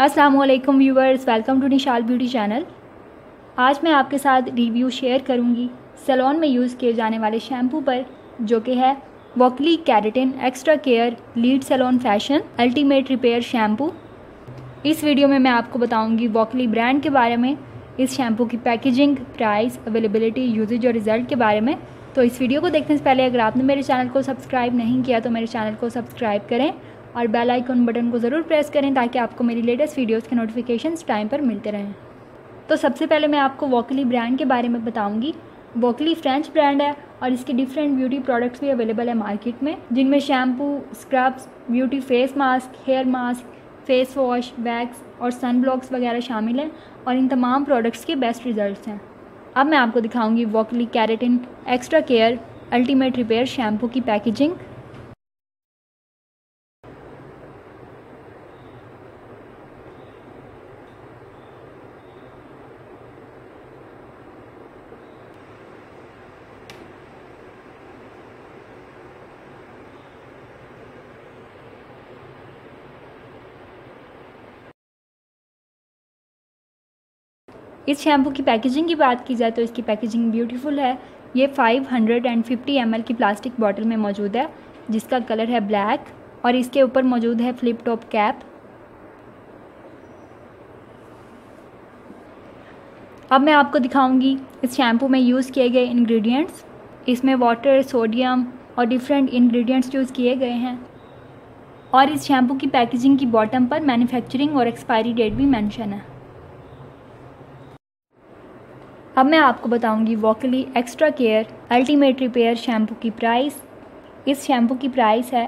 अस्सलाम वालेकुम viewers, welcome to Nishal beauty channel. आज मैं आपके साथ रिव्यू शेयर करूंगी सैलून में यूज़ किए जाने वाले शैम्पू पर, जो कि है Wokali keratin extra care lead salon fashion ultimate repair shampoo. इस वीडियो में मैं आपको बताऊंगी वोकली ब्रांड के बारे में, इस शैम्पू की पैकेजिंग, प्राइस, अवेलेबिलिटी, यूजेज और रिज़ल्ट के बारे में। तो इस वीडियो को देखने से पहले अगर आपने मेरे चैनल को सब्सक्राइब नहीं किया तो मेरे चैनल को सब्सक्राइब करें और बेल आइकन बटन को ज़रूर प्रेस करें ताकि आपको मेरी लेटेस्ट वीडियोस के नोटिफिकेशंस टाइम पर मिलते रहें। तो सबसे पहले मैं आपको वोकली ब्रांड के बारे में बताऊंगी। वोकली फ्रेंच ब्रांड है और इसके डिफरेंट ब्यूटी प्रोडक्ट्स भी अवेलेबल है मार्केट में, जिनमें shampoo, scrubs, beauty face mask, hair mask, face wash, wax और सन ब्लॉक्स वगैरह शामिल हैं और इन तमाम प्रोडक्ट्स के बेस्ट रिजल्ट्स हैं। अब मैं आपको दिखाऊंगी Wokali keratin extra care ultimate repair shampoo की पैकेजिंग। इस शैम्पू की पैकेजिंग की बात की जाए तो इसकी पैकेजिंग ब्यूटीफुल है। ये 550 ml की प्लास्टिक बॉटल में मौजूद है, जिसका कलर है ब्लैक और इसके ऊपर मौजूद है फ्लिप टॉप कैप। अब मैं आपको दिखाऊंगी इस शैम्पू में यूज़ किए गए इंग्रेडिएंट्स। इसमें वाटर, सोडियम और डिफरेंट इंग्रेडिएंट्स यूज़ किए गए हैं और इस शैम्पू की पैकेजिंग की बॉटम पर मैन्युफैक्चरिंग और एक्सपायरी डेट भी मेंशन है। अब मैं आपको बताऊंगी Wokali extra care ultimate repair shampoo की प्राइस। इस शैम्पू की प्राइस है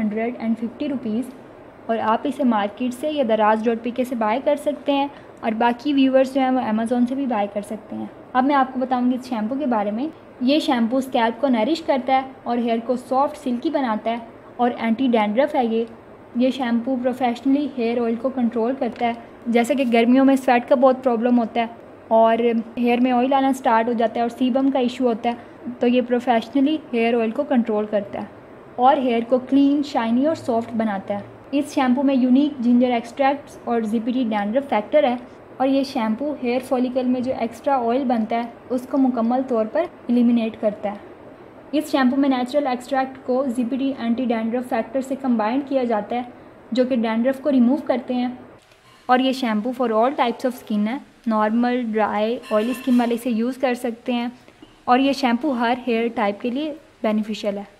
850 रुपीज़ और आप इसे मार्केट से या daraz.pk से बाय कर सकते हैं और बाकी व्यूवर्स जो हैं वो अमेज़ॉन से भी बाय कर सकते हैं। अब मैं आपको बताऊंगी इस शैम्पू के बारे में। ये शैम्पू स्कैल्प को नरिश करता है और हेयर को सॉफ्ट सिल्की बनाता है और एंटी डैंड्रफ है। ये शैम्पू प्रोफेशनली हेयर ऑयल को कंट्रोल करता है। जैसे कि गर्मियों में स्वेट का बहुत प्रॉब्लम होता है और हेयर में ऑयल आना स्टार्ट हो जाता है और सीबम का इशू होता है, तो ये प्रोफेशनली हेयर ऑयल को कंट्रोल करता है और हेयर को क्लीन, शाइनी और सॉफ्ट बनाता है। इस शैम्पू में यूनिक जिंजर एक्सट्रैक्ट्स और ZPT डैंड्रफ फैक्टर है और ये शैम्पू हेयर फॉलिकल में जो एक्स्ट्रा ऑयल बनता है उसको मुकम्मल तौर पर एलिमिनेट करता है। इस शैम्पू में नेचुरल एक्सट्रैक्ट को ZPT एंटी डैंड्रफ फैक्टर से कंबाइन किया जाता है, जो कि डैंड्रफ को रिमूव करते हैं। और ये shampoo for all types of skin है, नॉर्मल, ड्राई, ऑयली स्किन वाले इसे यूज़ कर सकते हैं और ये शैम्पू हर हेयर टाइप के लिए बेनिफिशियल है।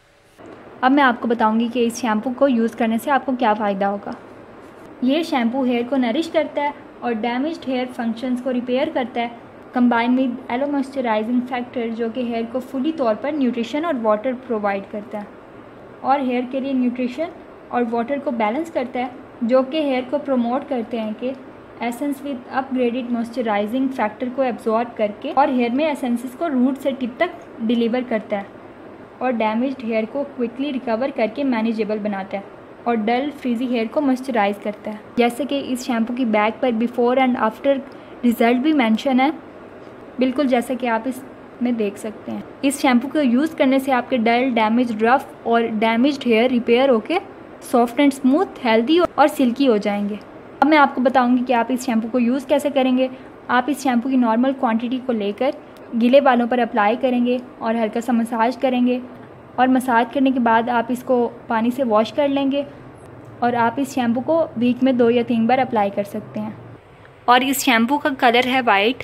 अब मैं आपको बताऊंगी कि इस शैम्पू को यूज़ करने से आपको क्या फ़ायदा होगा। ये शैम्पू हेयर को नरिश करता है और डैमेज्ड हेयर फंक्शंस को रिपेयर करता है, combine with aloe moisturising factor, जो कि हेयर को फुली तौर पर न्यूट्रिशन और वाटर प्रोवाइड करता है और हेयर के लिए न्यूट्रिशन और वाटर को बैलेंस करता है, जो कि हेयर को प्रमोट करते हैं कि essence with upgraded moisturising factor को एब्जॉर्ब करके और हेयर में एसेंसेस को रूट से टिप तक डिलीवर करता है और डैमेज्ड हेयर को क्विकली रिकवर करके मैनेजेबल बनाता है और डल फ्रीजी हेयर को मॉइस्चराइज करता है। जैसे कि इस शैम्पू की बैक पर बिफोर एंड आफ्टर रिजल्ट भी मेंशन है, बिल्कुल जैसा कि आप इसमें देख सकते हैं। इस शैम्पू को यूज़ करने से आपके डल, डैमेज्ड, रफ और डैमेज्ड हेयर रिपेयर होके सॉफ्ट एंड स्मूथ, हेल्दी और सिल्की हो जाएंगे। अब मैं आपको बताऊंगी कि आप इस शैम्पू को यूज़ कैसे करेंगे। आप इस शैम्पू की नॉर्मल क्वांटिटी को लेकर गीले बालों पर अप्लाई करेंगे और हल्का सा मसाज करेंगे और मसाज करने के बाद आप इसको पानी से वॉश कर लेंगे और आप इस शैम्पू को वीक में 2 या 3 बार अप्लाई कर सकते हैं। और इस शैम्पू का कलर है वाइट।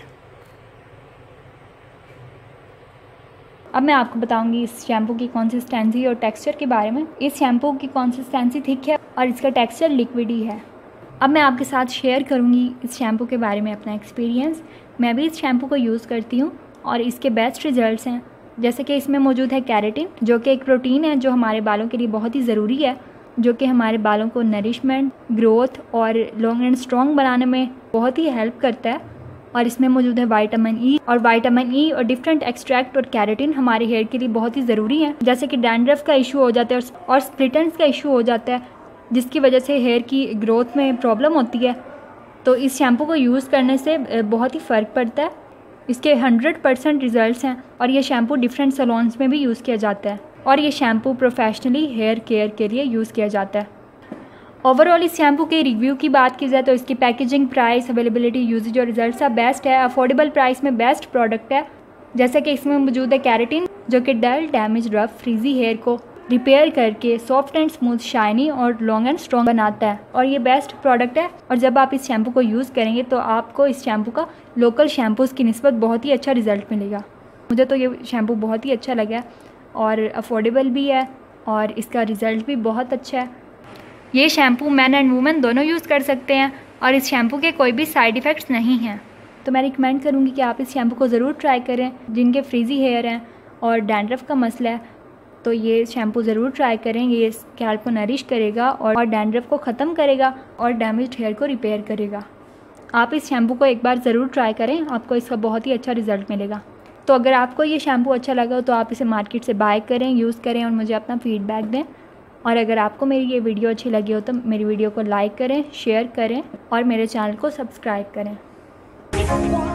अब मैं आपको बताऊंगी इस शैम्पू की कंसिस्टेंसी और टेक्सचर के बारे में। इस शैम्पू की कंसिस्टेंसी थिक है और इसका टेक्सचर लिक्विडी है। अब मैं आपके साथ शेयर करूंगी इस शैम्पू के बारे में अपना एक्सपीरियंस। मैं भी इस शैम्पू को यूज़ करती हूँ और इसके बेस्ट रिजल्ट्स हैं। जैसे कि इसमें मौजूद है केराटिन, जो कि एक प्रोटीन है जो हमारे बालों के लिए बहुत ही ज़रूरी है, जो कि हमारे बालों को नरिशमेंट, ग्रोथ और लॉन्ग एंड स्ट्रॉन्ग बनाने में बहुत ही हेल्प करता है। और इसमें मौजूद है विटामिन ई और डिफरेंट एक्सट्रैक्ट और केराटिन हमारे हेयर के लिए बहुत ही ज़रूरी है। जैसे कि डैंड्रफ का इशू हो जाता है और स्प्लिट एंड्स का इशू हो जाता है, जिसकी वजह से हेयर की ग्रोथ में प्रॉब्लम होती है। तो इस शैम्पू को यूज़ करने से बहुत ही फ़र्क पड़ता है। इसके 100% रिजल्ट्स हैं और ये शैम्पू डिफरेंट सैलून्स में भी यूज़ किया जाता है और ये शैम्पू प्रोफेशनली हेयर केयर के लिए यूज़ किया जाता है। ओवरऑल इस शैम्पू के रिव्यू की बात की जाए तो इसकी पैकेजिंग, प्राइस, अवेलेबिलिटी, यूजेज और रिजल्ट सब बेस्ट है। अफोर्डेबल प्राइस में बेस्ट प्रोडक्ट है। जैसे कि इसमें मौजूद है कैरेटिन, जो कि dull, damage, rough, frizzy hair को रिपेयर करके सॉफ्ट एंड स्मूथ, शाइनी और लॉन्ग एंड स्ट्रॉन्ग बनाता है और ये बेस्ट प्रोडक्ट है। और जब आप इस शैम्पू को यूज़ करेंगे तो आपको इस शैम्पू का लोकल शैम्पूज़ की निस्बत बहुत ही अच्छा रिजल्ट मिलेगा। मुझे तो ये शैम्पू बहुत ही अच्छा लगा और अफोर्डेबल भी है और इसका रिज़ल्ट भी बहुत अच्छा है। ये शैम्पू मैन एंड वुमेन दोनों यूज़ कर सकते हैं और इस शैम्पू के कोई भी साइड इफ़ेक्ट्स नहीं हैं। तो मैं रिकमेंड करूँगी कि आप इस शैम्पू को ज़रूर ट्राई करें। जिनके फ्रीजी हेयर हैं और डैंड्रफ का मसला है तो ये शैम्पू ज़रूर ट्राई करें। ये स्कैल्प को नरिश करेगा और डैंड्रफ को ख़त्म करेगा और डैमेज्ड हेयर को रिपेयर करेगा। आप इस शैम्पू को एक बार ज़रूर ट्राई करें, आपको इसका बहुत ही अच्छा रिज़ल्ट मिलेगा। तो अगर आपको ये शैम्पू अच्छा लगा तो आप इसे मार्केट से बाय करें, यूज़ करें और मुझे अपना फ़ीडबैक दें। और अगर आपको मेरी ये वीडियो अच्छी लगी हो तो मेरी वीडियो को लाइक करें, शेयर करें और मेरे चैनल को सब्सक्राइब करें।